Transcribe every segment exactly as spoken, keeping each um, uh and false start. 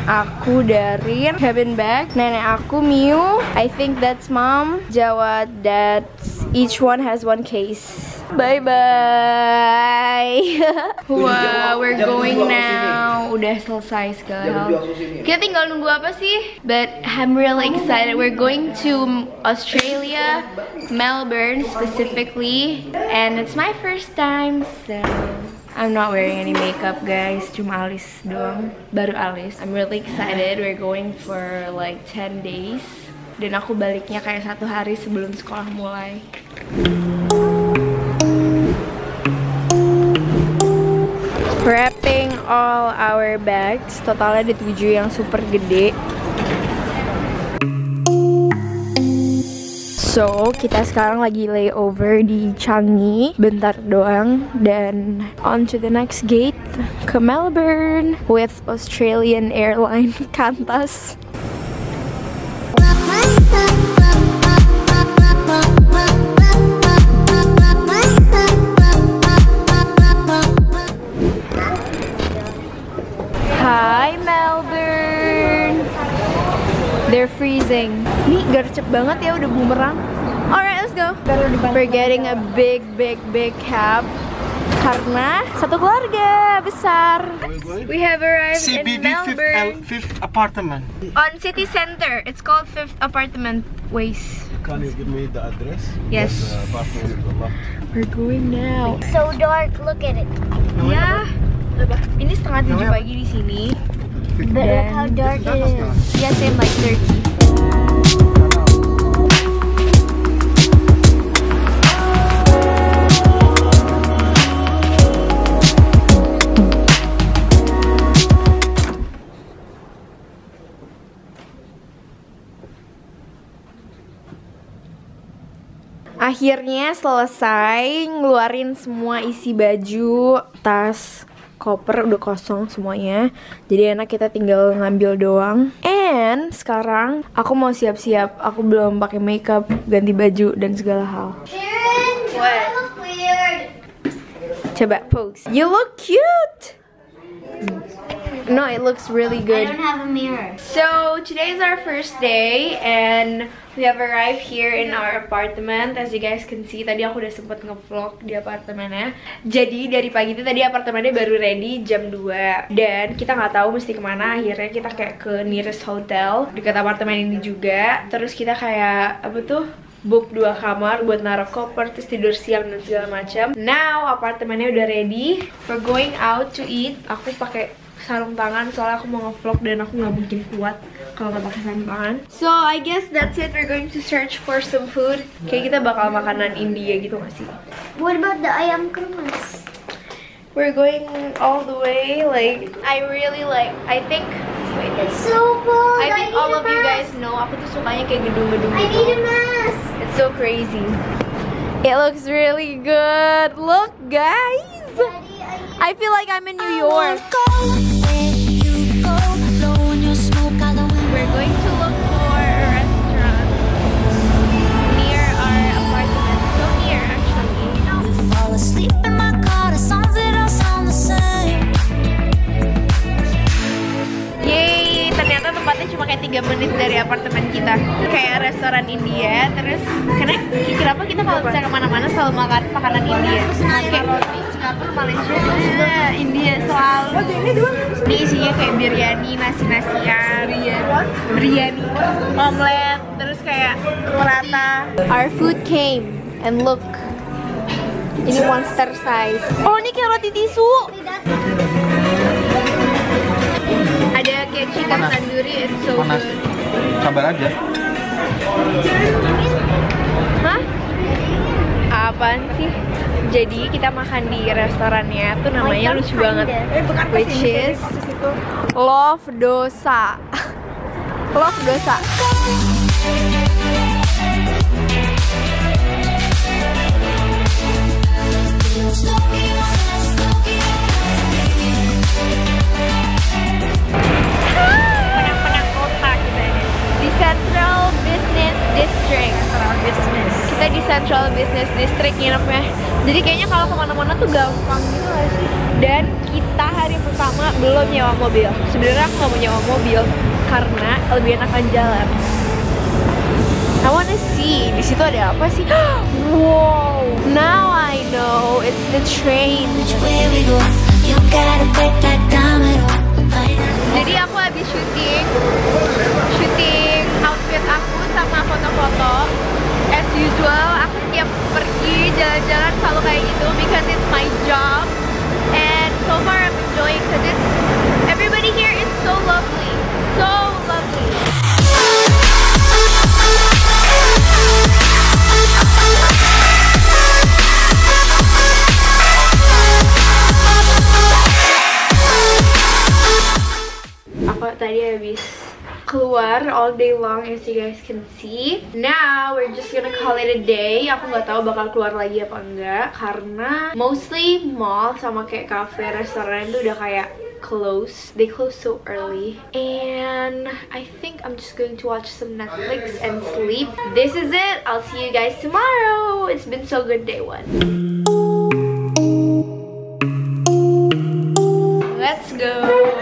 Aku Darin, Kevin Beck, nenek aku Miu. I think that's mom. Jawad, that's each one has one case. Bye bye. Wow, we're going now. Udah selesai segala hal. Kita tinggal nunggu apa sih? But I'm really excited. We're going to Australia, Melbourne specifically, and it's my first time, so I'm not wearing any makeup, guys. Cuma alis doang, baru alis. I'm really excited. We're going for like ten days. Dan aku baliknya kayak satu hari sebelum sekolah mulai. Wrapping all our bags. Totalnya ada tujuh yang super gede. So, kita sekarang lagi layover di Changi. Bentar doang. Dan on to the next gate ke Melbourne with Australian Airline Qantas. Hi Melbourne. They're freezing. Nih gercep banget ya, udah bumerang. Alright, let's go. We're getting a big, big, big cab karena satu keluarga besar. We have arrived C B D in Melbourne. fifth, fifth apartment. On City Center. It's called Fifth Apartment Ways. Can you give me the address? Yes. The apartment is a lot. We're going now. So dark, look at it. Ya. Ini setengah tujuh pagi di sini. But look how dark it is. Yeah, same like Turkey. Akhirnya selesai ngeluarin semua isi baju, tas, koper udah kosong semuanya. Jadi enak, kita tinggal ngambil doang. And sekarang aku mau siap-siap. Aku belum pakai makeup, ganti baju dan segala hal. Sharon, you What? look weird. Coba pose. You look cute. No, it looks really I good. don't have a mirror. So today is our first day and we have arrived here in our apartment. As you guys can see, tadi aku udah sempet nge-vlog di apartemennya. Jadi dari pagi itu tadi apartemennya baru ready jam dua. Dan kita nggak tahu mesti kemana. Akhirnya kita kayak ke nearest hotel dekat apartemen ini juga. Terus kita kayak apa tuh, book dua kamar buat naruh koper, terus tidur siang dan segala macam. Now apartemennya udah ready. We're going out to eat. Aku pakai sarung tangan soalnya aku mau nge-vlog dan aku nggak mungkin kuat kalau nggak pakai sarung tangan. So I guess that's it. We're going to search for some food. Kayak kita bakal makanan India gitu nggak sih? What about the ayam kremes? We're going all the way. Like I really like. I think. Wait. It's so cold. I think need all a of you guys mask. know. Aku tuh sukanya kayak gedung-gedung I gitu. need a mask. It's so crazy. It looks really good. Look, guys. Daddy, I need I feel like I'm in New York. We're going to look for a restaurant near our apartment. So near, actually. Fall asleep in my car, the songs that all sound the same. Yay! Ternyata tempatnya cuma kayak tiga menit dari apartemen kita. Kayak restoran India. Terus, karena kenapa kita kalau bisa kemana-mana selalu makan makanan India? Kayak roti Singapura, Malaysia, nah, India selalu. Ini isinya kayak biryani, nasi-nasian, biryani, omelet, terus kayak prata. Our food came, and look, ini monster size. Oh, ini kayak roti tisu. Ada kayak chicken tandoori, it's so Panas. good. Sabar aja. Hah? Apaan sih? Jadi kita makan di restorannya tuh namanya lucu banget, which is Love Dosa. Love Dosa. Penang-penang kota kita ini di Central Business District. Central Business. Kita di Central Business District nginepnya. Jadi kayaknya kalau kemana-mana tuh gampang gitu gak sih? Dan kita hari pertama belum nyewa mobil. Sebenarnya aku nggak mau nyewa mobil karena lebih enakan jalan. I wanna see. Di situ ada apa sih? Wow. Now I know it's the train. Where we go, you gotta break that domino. Jadi aku habis syuting, syuting outfit aku sama foto-foto. As usual, aku setiap pergi jalan-jalan selalu kayak gitu because it's my job. And so far I'm enjoying because it's, everybody here is so lovely, so lovely. Aku tadi habis keluar all day long as you guys can see. Now we're just gonna call it a day. Aku nggak tahu bakal keluar lagi apa enggak karena mostly mall sama kayak cafe, restoran itu udah kayak close. They close so early. And I think I'm just going to watch some Netflix and sleep. This is it. I'll see you guys tomorrow. It's been so good day one. Let's go.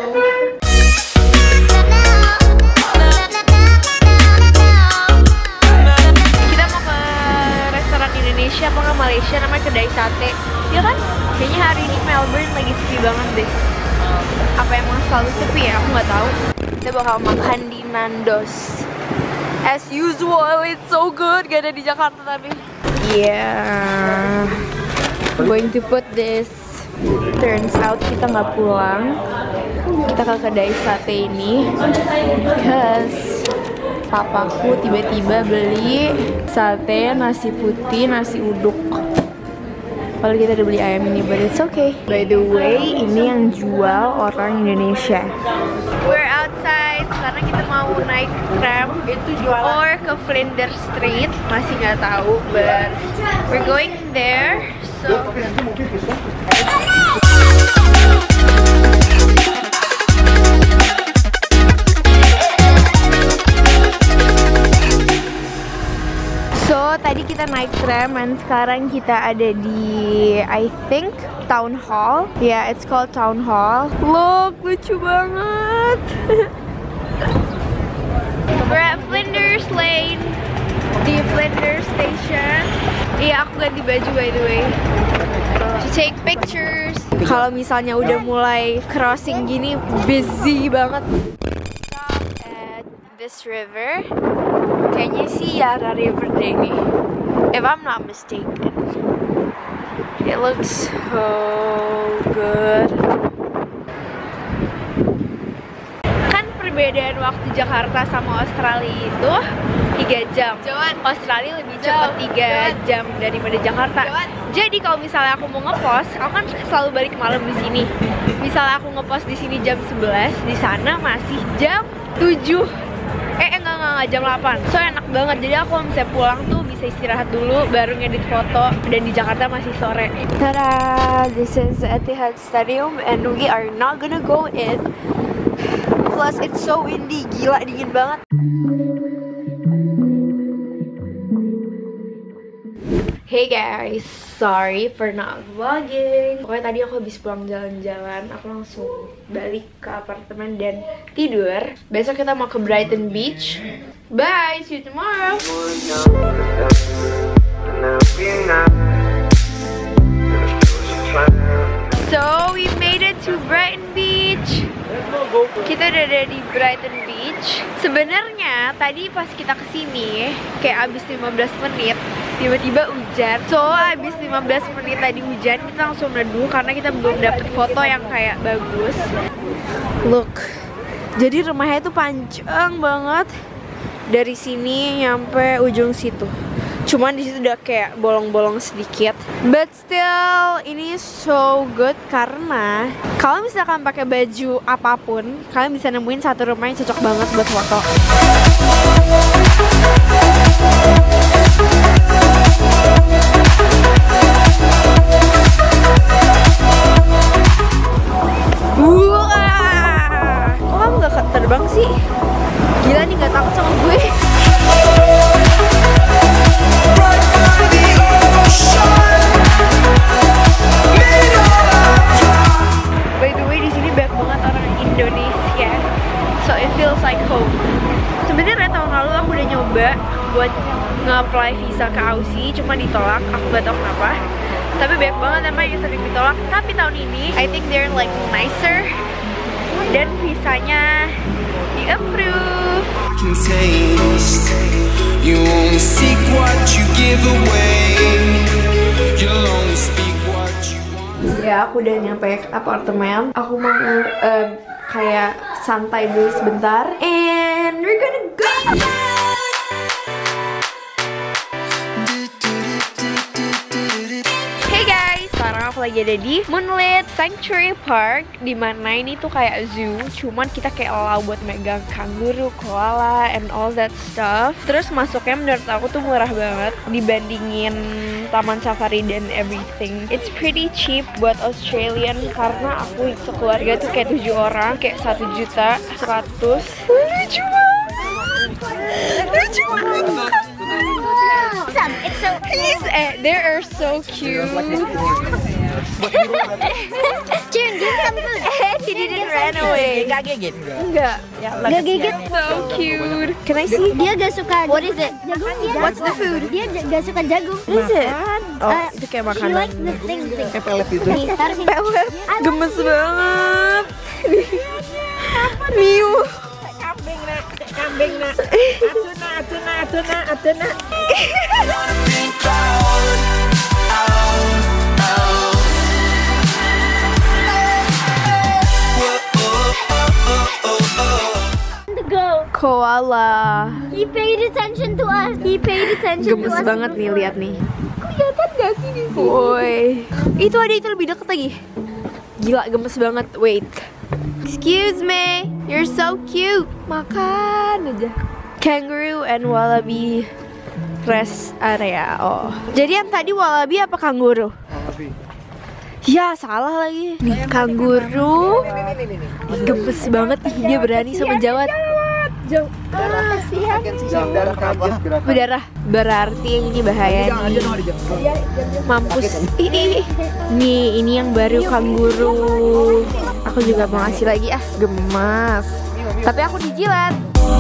Indonesia apa nggak Malaysia, namanya kedai sate ya kan? Kayaknya hari ini Melbourne lagi sepi banget deh. Apa emang selalu sepi ya? Aku nggak tahu. Kita bakal makan di Nando's as usual. It's so good. Gak ada di Jakarta tapi yeah, going to put this. Turns out kita nggak pulang, kita ke kedai sate ini because papaku tiba-tiba beli sate, nasi putih, nasi uduk. Kalau kita udah beli ayam ini, but it's okay. By the way, ini yang jual orang Indonesia. We're outside, sekarang kita mau naik tram itu jualan or ke Flinders Street, masih nggak tahu, but we're going there. So So, tadi kita naik tram dan sekarang kita ada di, I think, Town Hall. Yeah, it's called Town Hall. Look, lucu banget. We're at Flinders Lane di Flinders Station. Iya, aku ganti baju by the way. To take pictures. Kalau misalnya udah mulai crossing gini, busy banget. Stop at this river. Kayaknya sih Yara River deh nih, if I'm not mistaken. It looks so good. Kan perbedaan waktu Jakarta sama Australia itu tiga jam. Australia lebih cepat tiga jam daripada Jakarta. Jadi kalau misalnya aku mau ngepost, aku kan selalu balik malam di sini. Misalnya aku ngepost di sini jam sebelas, di sana masih jam tujuh. Eh enggak, enggak, enggak, jam delapan. So enak banget. Jadi aku kalau misalnya pulang tuh bisa istirahat dulu, baru ngedit foto. Dan di Jakarta masih sore. Tada! This is Etihad Stadium and we are not gonna go in. Plus it's so windy. Gila, dingin banget. Hey guys, sorry for not vlogging. Pokoknya tadi aku habis pulang jalan-jalan, aku langsung balik ke apartemen dan tidur. Besok kita mau ke Brighton Beach. Bye, see you tomorrow. So we made it to Brighton Beach. Kita udah ada di Brighton Beach. Sebenarnya tadi pas kita kesini kayak abis lima belas menit tiba-tiba hujan. So abis lima belas menit tadi hujan, kita langsung neduh karena kita belum dapet foto yang kayak bagus. Look, jadi rumahnya itu panjang banget dari sini nyampe ujung situ. Cuman di situ udah kayak bolong-bolong sedikit. But still, ini so good karena kalau misalkan pakai baju apapun, kalian bisa nemuin satu rumah yang cocok banget buat foto. Wah, kok kamu gak terbang sih? Gila nih, gak takut sama gue. By the way, di feels like home. Sebenarnya tahun lalu aku udah nyoba buat nge-apply visa ke Aussie, cuma ditolak. Aku gak tau kenapa. Tapi banyak banget emang yang sering ditolak. Tapi tahun ini, I think they're like nicer dan visanya di-approve. Can taste. You only seek what you give away. You'll only speak what you want. Ya, aku udah nyampe apartemen. Aku mau um, kayak santai dulu sebentar. And we're gonna go! Hey guys, sekarang aku lagi ada di Moonlit Sanctuary Park, dimana ini tuh kayak zoo, cuman kita kayak allow buat megang kanguru, koala, and all that stuff. Terus masuknya menurut aku tuh murah banget dibandingin taman safari dan everything. It's pretty cheap buat Australian karena aku sekeluarga tuh kayak tujuh orang, kayak satu juta seratus. Lucu banget, lucu banget. It's so He's, eh, they are so cute. Jun, give some food. Eh, he didn't run away. Gak gigit? Enggak. Gak gigit. So cute. Can I see? Dia gak suka. What is it? Jagung dia. What's the food? Dia j- gak suka jagung. What is it? Oh, Uh, itu kayak She makanan. likes the thing thing. Kayak pelet itu. Nih, taruh sini. Pelet. Gemes banget. Miu. Kambing nak, kambing nak. Atuna, atuna, atuna, atuna. To go. Koala. He paid attention to us. He paid attention Gemes to us. banget nih, lihat nih. Kelihatan gak sih di sini? Woi. Itu ada itu lebih deket lagi. Gila, gemes banget. Wait. Excuse me. You're so cute. Makan aja. Kangaroo and wallaby rest area. Oh. Jadi yang tadi wallaby apa kanguru? Ya, salah lagi. Nih, kanguru. Ih, gemes banget. Ih, dia berani sama jawat. Berdarah. Berarti yang ini bahaya nih. Mampus. Ih, ih, ih. Nih, ini yang baru kanguru. Aku juga mau ngasih lagi ah, gemas. Tapi aku dijilat.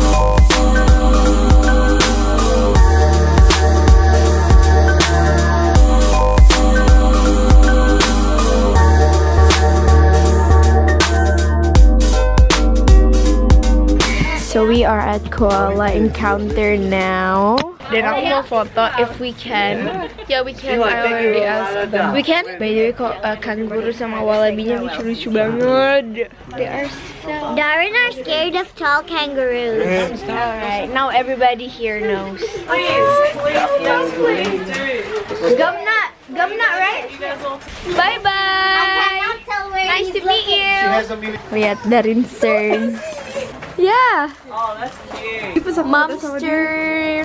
So we are at Koala Encounter now. Dan aku mau foto if we can. Yeah, we can. I already asked them. We can? By the way, kok uh, kanguru sama wallabinya lucu-lucu banget. They are so... Darren are scared of tall kangaroos. Alright, now everybody here knows. Gumnut! Gumnut, right? Bye-bye! Cannot tell where Nice he's to meet looking. you! Lihat Darin Stern. Yeah! Oh, that's cute. Momster!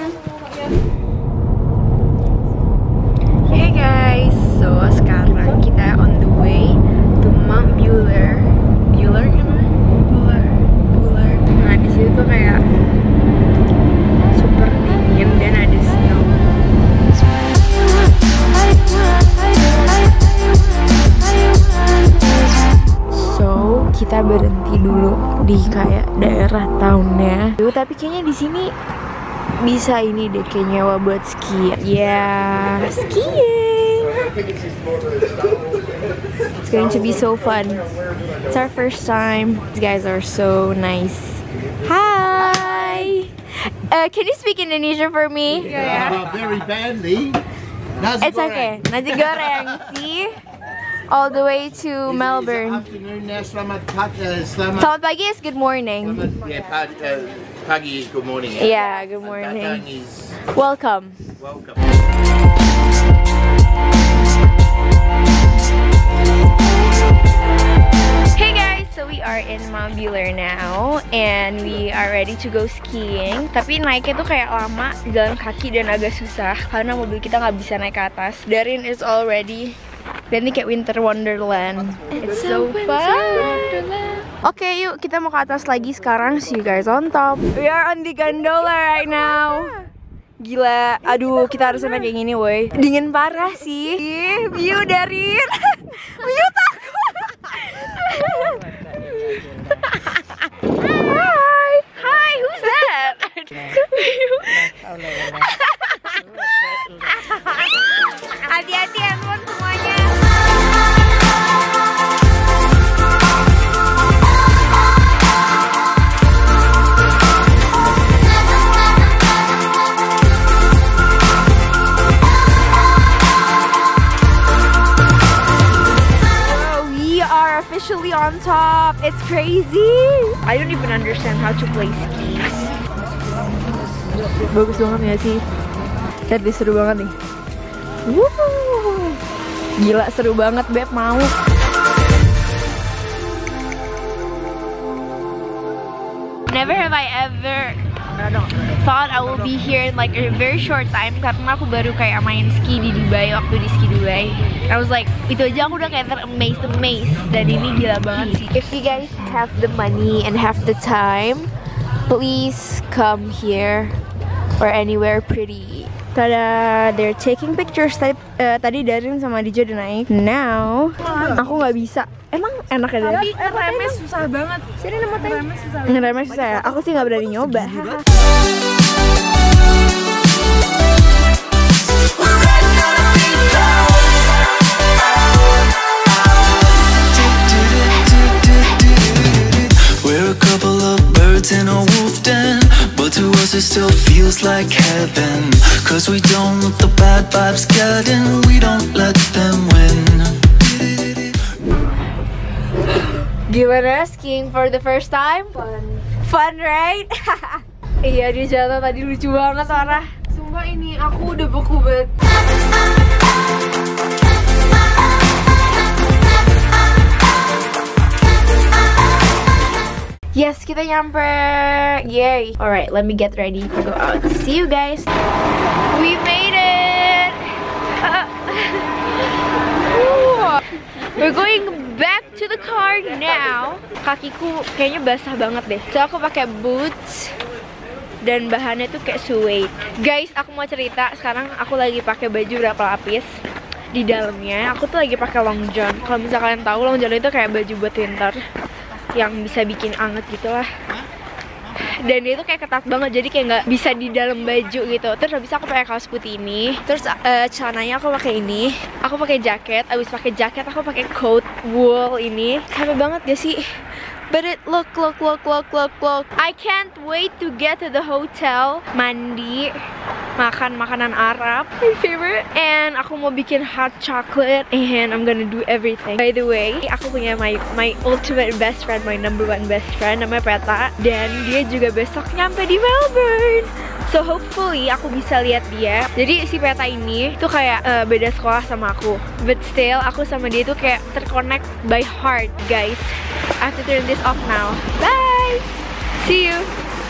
Hey guys! So, sekarang kita on the way to Mount Buller. Buller gimana? Buller. Buller. Nah, di situ tuh kayak super dingin dan ada snow. So, kita berhenti dulu di kayak daerah townnya. Duh, tapi kayaknya di sini bisa ini deh kayak nyewa buat ski. Ya, yeah, skiing. It's going to be so fun. It's our first time. These guys are so nice. Hi. Uh, can you speak Indonesian for me? Uh, very badly. Nasi It's okay. Nasi goreng. See? All the way to Melbourne. Afternoon now. Selamat pagi. Selamat. Selamat pagi is good morning. Selamat, yeah, pagi, uh, pagi is good morning. Yeah, good Datang morning. is Welcome. welcome. Hey guys, so we are in Mount Buller now and we are ready to go skiing. Tapi naiknya tuh kayak lama, jalan kaki dan agak susah karena mobil kita nggak bisa naik ke atas. Darin is all ready. Dan ini kayak Winter Wonderland. It's so fun. Oke, yuk kita mau ke atas lagi sekarang. See you guys on top. We are on the gondola right now. Gila, aduh kita harus naik kayak gini woi. Dingin parah sih. Ih, View Darin. View takut. Hi. on top. It's crazy. I don't even understand how to play skis. Bagus banget ya sih. Lihat deh, seru banget nih. Wuh. Gila, seru banget, Beb, mau. Never have I ever thought I will be here in like a very short time, karena aku baru kayak main ski di Dubai waktu di Ski Dubai. I was like, itu aja aku udah kayak ter-amazed amazed, dan ini gila banget sih. If you guys have the money and have the time, please come here or anywhere pretty. Tada, they're taking pictures. Tadi, uh, tadi Darin sama Dijo udah naik. Now, aku nggak bisa. Emang enak ya Darin? Tapi ngeremnya susah banget. Sini nama tadi. Ngeremnya susah. Ngeremnya susah ya? Aku sih nggak berani nyoba. We're a couple of birds in a wolf den, but to us it still feels like heaven. Cause we don't let the bad vibes get in, we don't let them win. Gimana skiing for the first time? Fun. Fun, right? Iya, dia jatuh tadi lucu banget, Sarah. Sumpah ini aku udah beku banget. Yes, kita nyampe. Yay. Alright, let me get ready to go out. See you guys. We made it. We're going back to the car now. Kakiku kayaknya basah banget deh. So aku pakai boots dan bahannya tuh kayak suede. Guys, aku mau cerita. Sekarang aku lagi pakai baju berapa lapis. Di dalamnya aku tuh lagi pakai long john. Kalau misalnya kalian tahu, long john itu kayak baju buat winter yang bisa bikin anget gitu lah. Dan dia tuh kayak ketat banget, jadi kayak nggak bisa di dalam baju gitu. Terus habis aku pakai kaos putih ini. Terus uh, celananya aku pakai ini. Aku pakai jaket. Abis pakai jaket aku pakai coat wool ini. Capek banget gak sih? But it look look look look look look. I can't wait to get to the hotel, mandi, makan makanan Arab, my favorite. And aku mau bikin hot chocolate, and I'm gonna do everything. By the way, aku punya my my ultimate best friend, my number one best friend, namanya Peta. Dan dia juga besok nyampe di Melbourne. So hopefully aku bisa lihat dia. Jadi si Peta ini tuh kayak uh, beda sekolah sama aku, but still aku sama dia tuh kayak terconnect by heart, guys. I have to turn this off now. Bye. See you.